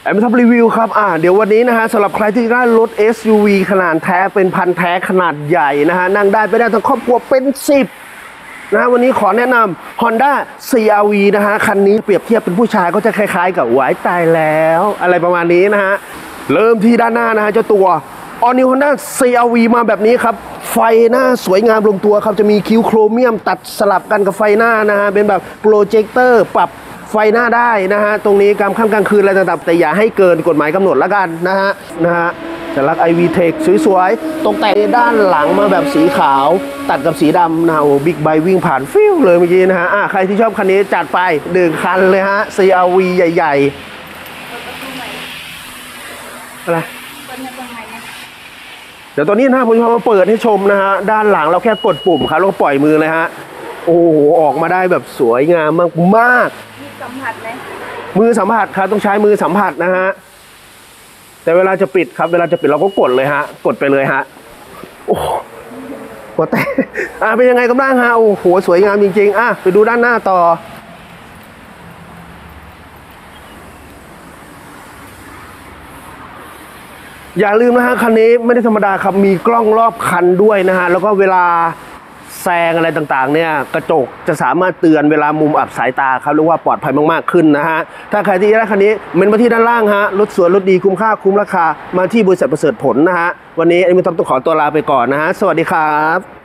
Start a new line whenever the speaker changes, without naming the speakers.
แอมทับรีวิวครับเดี๋ยววันนี้นะฮะสำหรับใครที่ได้รถ SUV ขนาดแท้เป็นพันแท้ขนาดใหญ่นะฮะนั่งได้ไปได้ทั้งครอบครัวเป็น10นะวันนี้ขอแนะนำ Honda CR-V นะฮะคันนี้เปรียบเทียบเป็นผู้ชายก็จะคล้ายๆกับหวายตายแล้วอะไรประมาณนี้นะฮะเริ่มที่ด้านหน้านะฮะเจ้าตัว All New Honda CR-V มาแบบนี้ครับไฟหน้าสวยงามลงตัวครับจะมีคิ้วโครเมียมตัดสลับกันกับไฟหน้านะฮะเป็นแบบโปรเจคเตอร์ปรับไฟหน้าได้นะฮะตรงนี้กลางค่ำกลางคืนอะไรต่างๆแต่อย่าให้เกินกฎหมายกำหนดละกันนะฮะจะรัก IV Tech สวยๆตรงแต่งด้านหลังมาแบบสีขาวตัดกับสีดำนะโอ้บิ๊กไบค์วิ่งผ่านฟิวเลยเมื่อกี้นะฮะใครที่ชอบคันนี้จัดไป1 คันเลยฮะ CR-V ใหญ่ๆอะไรเดี๋ยวตอนนี้นะผมจะมาเปิดให้ชมนะฮะด้านหลังเราแค่กดปุ่มครับแล้วก็ปล่อยมือเลยฮะโอ้โหออกมาได้แบบสวยงามมาก
มีสัมผัสไหม
มือสัมผัสครับต้องใช้มือสัมผัสนะฮะแต่เวลาจะปิดครับเวลาจะปิดเราก็กดเลยฮะกดไปเลยฮะโอ้หัวแตกเป็นยังไงกันบ้างฮะโอ้โหสวยงามจริงๆไปดูด้านหน้าต่ออย่าลืมนะฮะคันนี้ไม่ได้ธรรมดาครับมีกล้องรอบคันด้วยนะฮะแล้วก็เวลาแซงอะไรต่างๆเนี่ยกระจกจะสามารถเตือนเวลามุมอับสายตาครับเรียกว่าปลอดภัยมากๆขึ้นนะฮะถ้าใครที่ได้คันนี้เมนมาที่ด้านล่างฮะรถสวยรถดีคุ้มค่าคุ้มราคามาที่บริษัทประเสริฐผลนะฮะวันนี้ไอ้มิตรต้องขอตัวลาไปก่อนนะฮะสวัสดีครับ